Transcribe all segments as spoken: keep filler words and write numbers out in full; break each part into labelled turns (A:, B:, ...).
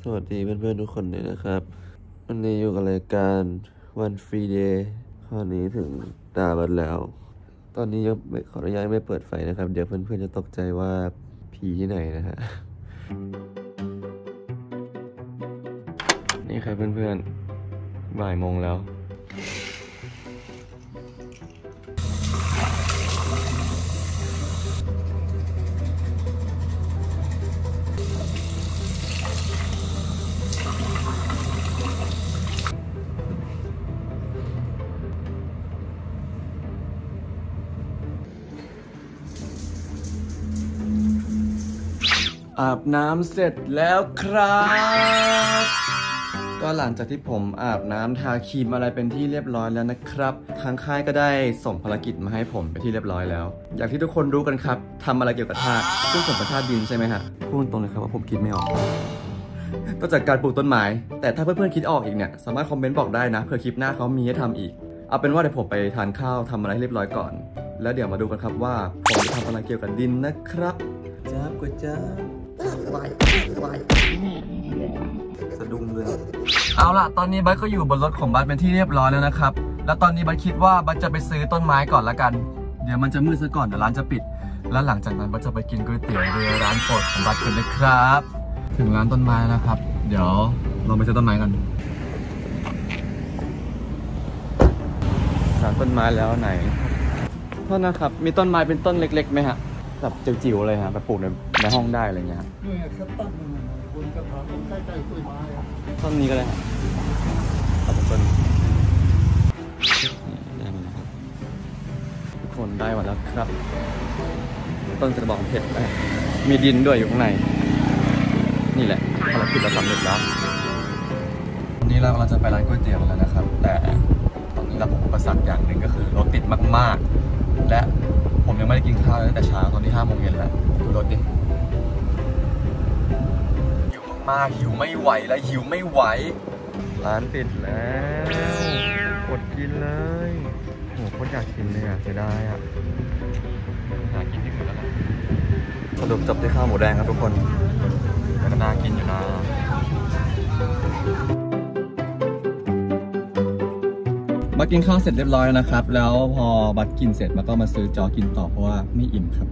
A: สวัสดีเพื่อนๆทุกคนเลยนะครับวันนี้อยู่กับรายการวันฟรีเดย์ข้อนี้ถึงตาบัดแล้วตอนนี้ยังไม่ขออนุญาตไม่เปิดไฟนะครับเดี๋ยวเพื่อนๆจะตกใจว่าผีที่ไหนนะฮะนี่ครับเพื่อนๆบ่ายโมงแล้วอาบน้ำเสร็จแล้วครับก็หลังจากที่ผมอาบน้ำทาครีมอะไรเป็นที่เรียบร้อยแล้วนะครับทางค่ายก็ได้ส่งภารกิจมาให้ผมไปที่เรียบร้อยแล้วอย่างที่ทุกคนรู้กันครับทำอะไรเกี่ยวกับธาตุซึ่งผมเป็นธาตุดินใช่ไหมฮะพูดตรงเลยครับว่าผมคิดไม่ออกก็จากการปลูกต้นไม้แต่ถ้าเพื่อนๆคิดออกอีกเนี่ยสามารถคอมเมนต์บอกได้นะเผื่อคลิปหน้าเขามีให้ทำอีกเอาเป็นว่าเดี๋ยวผมไปทานข้าวทำอะไรให้เรียบร้อยก่อนแล้วเดี๋ยวมาดูกันครับว่าผมจะทำอะไรเกี่ยวกับดินนะครับจ้าบกว่าจ้าไหวไหวสะดุ้งเลยเอาล่ะตอนนี้บัสก็อยู่บนรถของบัสเป็นที่เรียบร้อยแล้วนะครับแล้วตอนนี้บัสคิดว่าบัสจะไปซื้อต้นไม้ก่อนละกันเดี๋ยวมันจะมืดซะก่อนเดี๋ยวร้านจะปิดแล้วหลังจากนั้นบัสจะไปกินก๋วยเตี๋ยวเรือร้านโปรดของบัสกันเลยครับถึงร้านต้นไม้แล้วครับเดี๋ยวเราไปซื้อต้นไม้กันร้านต้นไม้แล้วไหนโทษนะครับมีต้นไม้เป็นต้นเล็กๆไหมฮะแบบจิ๋วๆเลยฮะไปปลูกในในห้องได้อะไรเงี้ยนี่ครับต้นคุณกระถางต้นใกล้ๆต้นไม้ต้นนี้ก็ได้ครับเอาต้นได้มาแล้วครับทุกคนได้มาแล้วครับต้นกระบอกเพชรมีดินด้วยอยู่ข้างในนี่แหละภารกิจเราสำเร็จแล้ววันนี้เราเราจะไปร้านก๋วยเตี๋ยวแล้วนะครับแต่ตอนนี้เราพบอุปสรรคอย่างหนึ่งก็คือรถติดมากๆและผมยังไม่ได้กินข้าวตั้งแต่เช้าตอนนี้ห้าโมงเย็นแล้วดูรถดิหิวมากๆหิวไม่ไหวแล้วหิวไม่ไหวร้านปิดแล้วอดกินเลยโหโคตรอยากกินเลยอ่ะเสียดายอ่ะหากินที่อื่นแล้วนะสรุปจบที่ข้าวหมูแดงครับทุกคนแต่ก็น่ากินอยู่นะบัตรกินข้าวเสร็จเรียบร้อยแล้วนะครับแล้วพอบัตรกินเสร็จมันก็มาซื้อจอกินต่อเพราะว่าไม่อิ่มครับ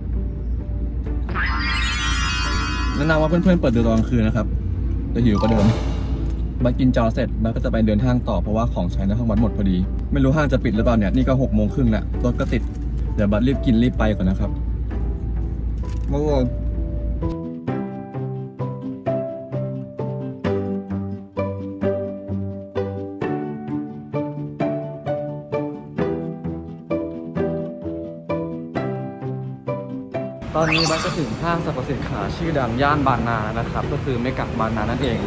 A: แนะนำว่าเพื่อนๆเปิดดูตอนกลางคืนนะครับจะหิวก็เดิมบัตรกินจอเสร็จบัตรก็จะไปเดินห้างต่อเพราะว่าของใช้ในห้องบัตรหมดพอดีไม่รู้ห้างจะปิดหรือเปล่าเนี่ยนี่ก็หกโมงครึ่งแล้วรถก็ติดเดี๋ยวบัตรรีบกินรีบไปก่อนนะครับโอ้ตอนนี้บัสก็ถึงห้างสรรพสินค้าชื่อดังย่านบางนานะครับก็คือเมกะบางนานั่นเอง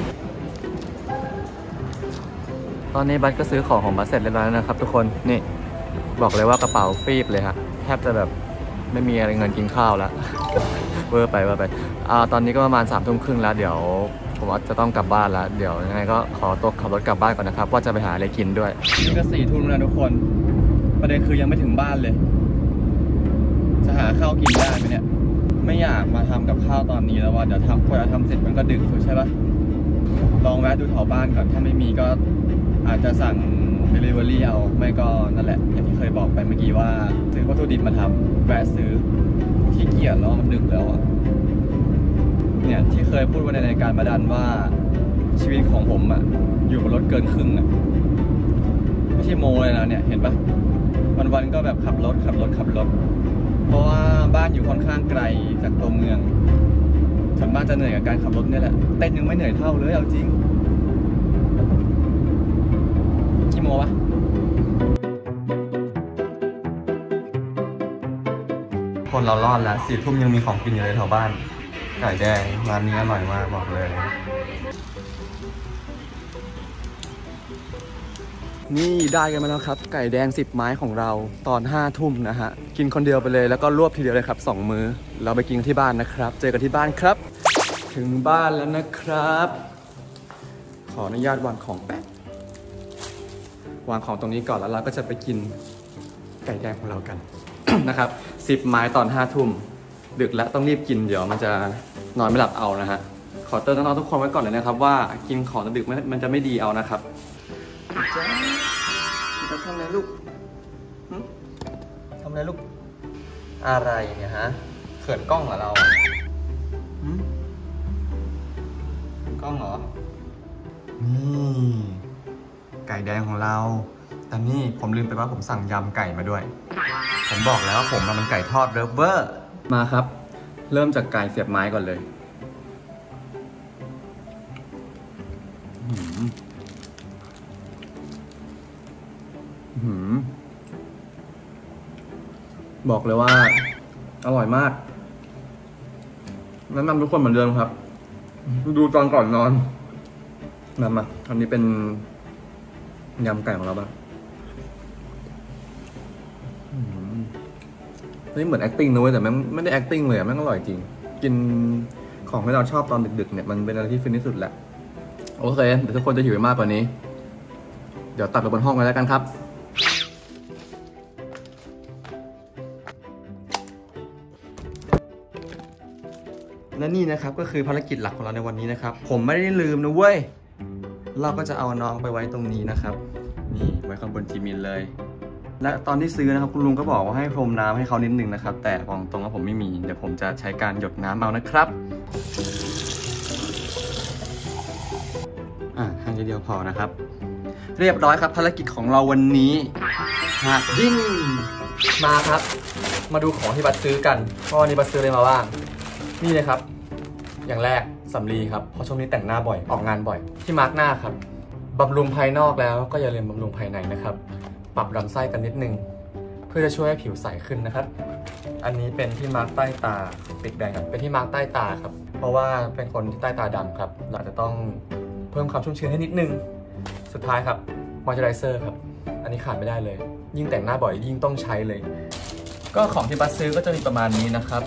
A: ตอนนี้บัสก็ซื้อของของบัสเสร็จเรียบร้อยแล้วนะครับทุกคนนี่บอกเลยว่ากระเป๋าฟีบเลยฮะแทบจะแบบไม่มีอะไรเงินกินข้าวแล้ว เวอร์ไปเวอร์ไปอ่าตอนนี้ก็ประมาณสามทุ่มครึ่งแล้วเดี๋ยวผมว่าจะต้องกลับบ้านแล้วเดี๋ยวยังไงก็ขอตัวขับรถกลับบ้านก่อนนะครับว่าจะไปหาอะไรกินด้วยนี่ก็สี่ทุ่มแล้วทุกคนประเด็นคือยังไม่ถึงบ้านเลยจะหาข้าวกินได้ไหมเนี่ยไม่อยากมาทำกับข้าวตอนนี้แล้วว่าเดี๋ยวทำพอจะทำเสร็จมันก็ดึกใช่ปะลองแวะดูแถวบ้านก่อนถ้าไม่มีก็อาจจะสั่ง Delivery เอาไม่ก็นั่นแหละอย่างที่เคยบอกไปเมื่อกี้ว่าซื้อวัตถุดิบมาทำแวะซื้อขี้เกียจแล้วมันดึกแล้วอ่ะเนี่ยที่เคยพูดไว้ในรายการมาดันว่าชีวิตของผมอ่ะอยู่บนรถเกินครึ่งอ่ะไม่ใช่โมเลยนะเนี่ยเห็นปะวันๆก็แบบขับรถขับรถขับรถเพราะว่าบ้านอยู่ค่อนข้างไกลจากตัวเมืองส่วนมากจะเหนื่อยกับการขับรถนี่แหละเต้นยังไม่เหนื่อยเท่าเลยเอาจริงกี่โมงวะคนเรารอดแล้วสี่ทุ่มยังมีของกินอยู่เลยแถวบ้านไก่แดงร้านนี้อร่อยมากบอกเลยนี่ได้กันมาแล้วครับไก่แดงสิบไม้ของเราตอนห้าทุ่มนะฮะกินคนเดียวไปเลยแล้วก็รวบทีเดียวเลยครับสองมื้อเราไปกินที่บ้านนะครับเจอกันที่บ้านครับถึงบ้านแล้วนะครับขออนุญาตวางของแป๊บวางของตรงนี้ก่อนแล้วเราก็จะไปกินไก่แดงของเรากัน นะครับสิบไม้ตอนห้าทุ่มดึกแล้วต้องรีบกินเดี๋ยวมันจะนอนไม่หลับเอานะฮะขอเตือนน้องๆทุกคนไว้ก่อนเลยนะครับว่ากินของดึกมันจะไม่ดีเอานะครับจ้าจะทำอะไรลูกทำอะไรลูกอะไรเนี่ยฮะเขินกล้องเหรอเรากล้องเหรอนี่ไก่แดงของเราแต่นี่ผมลืมไปว่าผมสั่งยำไก่มาด้วยผมบอกแล้วว่าผมมันไก่ทอดเลิฟเวอร์มาครับเริ่มจากไก่เสียบไม้ก่อนเลยบอกเลยว่าอร่อยมากแนะนำทุกคนเหมือนเดิมครับดูตอนก่อนนอนมามาอันนี้เป็นยำไก่ของเราบ้างนี่เหมือน acting นะเว้ยแต่มันไม่ได้ acting เลยอะมันอร่อยจริงกินของที่เราชอบตอนดึกๆเนี่ยมันเป็นอะไรที่ฟินที่สุดแหละโอเคเดี๋ยวทุกคนจะหิวมากกว่านี้เดี๋ยวตัดไปบนห้องกันแล้วกันครับและนี่นะครับก็คือภารกิจหลักของเราในวันนี้นะครับผมไม่ได้ลืมนะเว้ยเราก็จะเอาน้องไปไว้ตรงนี้นะครับนี่ไว้ข้างบนจิมินเลยและตอนที่ซื้อนะครับคุณลุงก็บอกว่าให้พรมน้ำให้เขานิดนึงนะครับแต่บอกตรงว่าผมไม่มีเดี๋ยวผมจะใช้การหยดน้ำเอานะครับอ่าให้เดียวพอนะครับเรียบร้อยครับภารกิจของเราวันนี้หากดิ้นมาครับมาดูของที่บัตรซื้อกันเพราะวันนี้บัตรซื้ออะไรมาบ้างนี่เลยครับอย่างแรกสำลีครับเพราะช่วงนี้แต่งหน้าบ่อยออกงานบ่อยที่มาร์กหน้าครับบำรุงภายนอกแล้วก็อย่าลืมบำรุงภายในนะครับปรับลำไส้กันนิดนึงเพื่อจะช่วยให้ผิวใสขึ้นนะครับอันนี้เป็นที่มาร์กใต้ตาปิดแดงครับเป็นที่มาร์กใต้ตาครับเพราะว่าเป็นคนที่ใต้ตาดำครับเราจะต้องเพิ่มความชุ่มชื้นให้นิดนึงสุดท้ายครับมอยเจอไรเซอร์ครับอันนี้ขาดไม่ได้เลยยิ่งแต่งหน้าบ่อยยิ่งต้องใช้เลยก็ของที่บัตรซื้อก็จะมีประมาณนี้นะครับ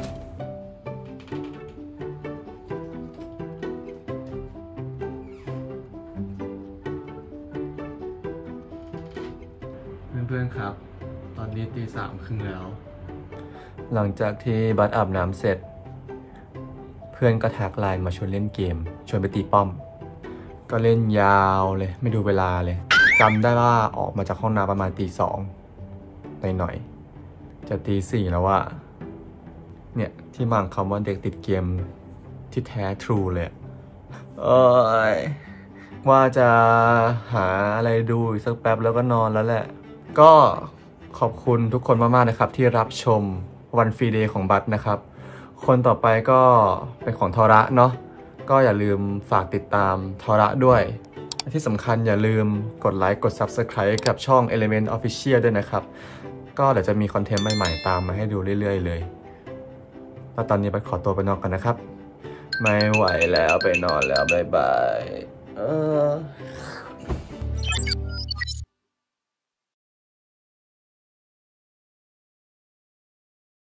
A: เพื่อนๆครับตอนนี้ตีสามครึ่งแล้วหลังจากที่บัสอาบน้ำเสร็จเพื่อนก็ทักไลน์มาชวนเล่นเกมชวนไปตีป้อมก็เล่นยาวเลยไม่ดูเวลาเลยจำได้ว่าออกมาจากห้องน้ำประมาณตีสองหน่อยๆจะตีสี่แล้วว่าเนี่ยที่มาของคำว่าเด็กติดเกมที่แท้ทรูเลยเอ้ยว่าจะหาอะไรดูอีกสักแป๊บแล้วก็นอนแล้วแหละก็ขอบคุณทุกคนมากๆนะครับที่รับชมวันฟรีเดย์ของบัตนะครับคนต่อไปก็เป็นของทอระเนาะก็อย่าลืมฝากติดตามทอระด้วยที่สำคัญอย่าลืมกดไลค์กด ซับสไครบ์ กับช่อง Element Official ด้วยนะครับก็เดี๋ยวจะมีคอนเทนต์ใหม่ๆตามมาให้ดูเรื่อยๆเลยแล้วตอนนี้บัตขอตัวไปนอนกันนะครับไม่ไหวแล้วไปนอนแล้วบ๊ายบายเออ